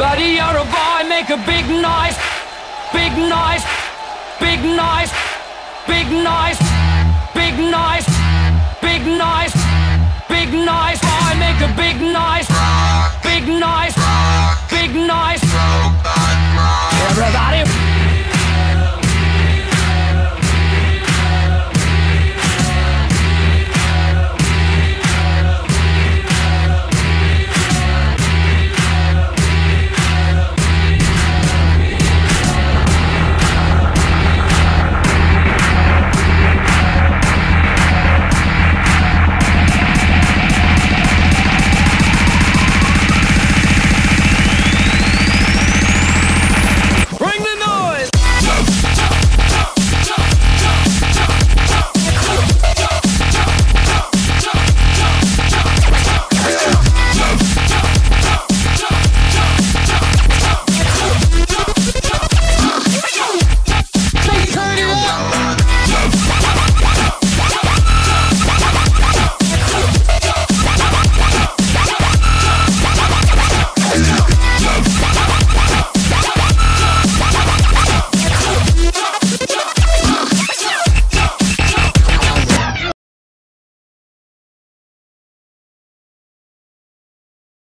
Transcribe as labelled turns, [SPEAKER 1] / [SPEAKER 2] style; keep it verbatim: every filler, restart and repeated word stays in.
[SPEAKER 1] Buddy, you're a boy, make a big noise. Big noise, big noise, big noise, big noise, big noise, big noise. Boy, make a big noise. Big noise.